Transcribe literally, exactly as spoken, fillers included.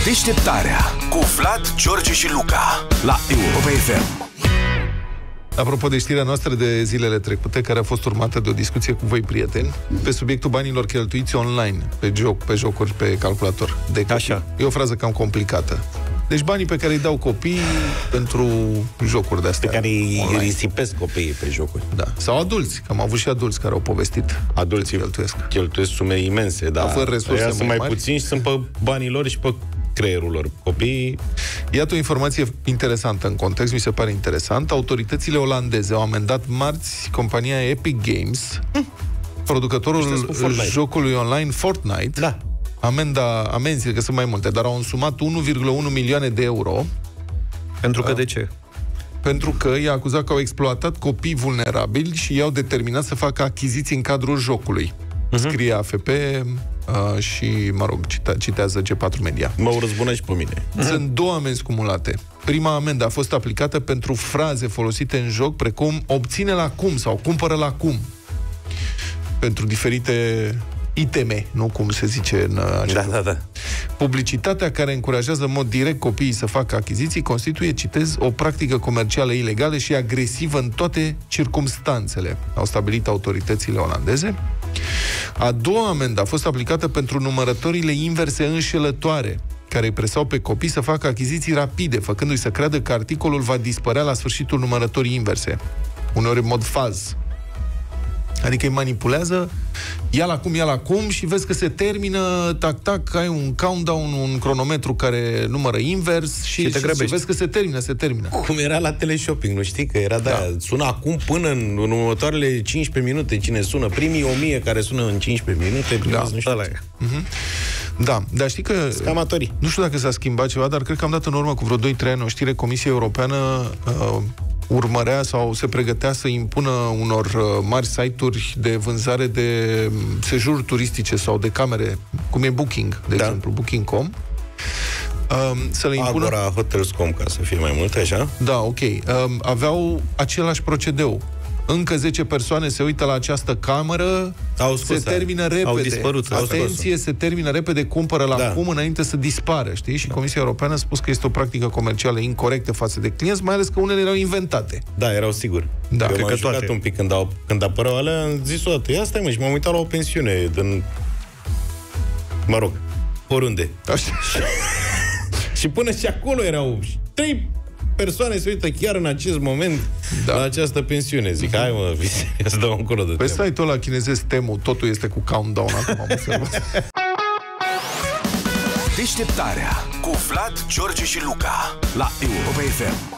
Deșteptarea cu Vlad, George și Luca la Europa F M. Apropo de știrea noastră de zilele trecute, care a fost urmată de o discuție cu voi, prieteni, pe subiectul banilor cheltuiți online, pe joc, pe jocuri, pe calculator. De copii. Așa. E o frază cam complicată. Deci banii pe care îi dau copiii pentru jocuri de-astea. Pe care îi risipesc copiii pe jocuri. Da. Sau adulți, că am avut și adulți care au povestit. Adulții cheltuiesc. Cheltuiesc sume imense, dar fără resurse sunt mai mari. puțini și sunt pe banii lor și pe creierul lor. Copiii... Iată o informație interesantă în context, mi se pare interesant. Autoritățile olandeze au amendat marți compania Epic Games, hm. producătorul jocului online Fortnite. Da. Amenda, amenzi, că sunt mai multe, dar au însumat unu virgulă unu milioane de euro. Pentru că de ce? Pentru că i-a acuzat că au exploatat copii vulnerabili și i-au determinat să facă achiziții în cadrul jocului. Uh-huh. Scrie A F P uh, și, mă rog, cita, citează G patru Media. M-au răzbunat și pe mine. Uh-huh. Sunt două amenzi cumulate. Prima amendă a fost aplicată pentru fraze folosite în joc, precum obține-l acum sau cumpără-l acum. Pentru diferite iteme, nu cum se zice în acest Da, da, da. Publicitatea care încurajează în mod direct copiii să facă achiziții constituie, citez, o practică comercială ilegală și agresivă în toate circumstanțele, au stabilit autoritățile olandeze. A doua amendă a fost aplicată pentru numărătorile inverse înșelătoare, care îi presau pe copii să facă achiziții rapide, făcându-i să creadă că articolul va dispărea la sfârșitul numărătorii inverse, uneori în mod faz. Adică îi manipulează, ia-l acum, ia-l acum și vezi că se termină, tac, tac, ai un countdown, un cronometru care numără invers și, și, te și, și vezi că se termină, se termină. Cum era la teleshopping, nu știi? Că era, da, da. Sună acum până în, în următoarele cincisprezece minute, cine sună, primii o mie care sună în cincisprezece minute, da. Nu știu ala e. Uh-huh. Da, dar știi că... Scamatorii. Nu știu dacă s-a schimbat ceva, dar cred că am dat în urmă cu vreo doi trei ani o știre, Comisia Europeană uh, urmărea sau se pregătea să impună unor uh, mari site-uri de vânzare de sejururi turistice sau de camere, cum e Booking, de da. exemplu, Booking punct com. Uh, să le impună... Agora, Hotels punct com, ca să fie mai multe, așa? Da, ok. Uh, aveau același procedeu. Încă zece persoane se uită la această cameră, au scos, se termină repede. Au dispărut. Atenție, se termină repede, cumpără-l da. acum înainte să dispară, știi? Și da. Comisia Europeană a spus că este o practică comercială incorectă față de clienți, mai ales că unele erau inventate. Da, erau sigur. Da. Eu Cred m-am că toate. un pic când, au, când apăreau alea, am zis o dată, ia stai mă, și m-am uitat la o pensiune din... Mă rog, oriunde. Așa. Și până și acolo erau trei persoane se uită chiar în acest moment da. La această pensiune. Zic, hai mă, să dau încolo de Pe site-ul ăla chinezesc Temu, totul este cu countdown, acum am observat. Deșteptarea cu Vlad, George și Luca la Europa F M.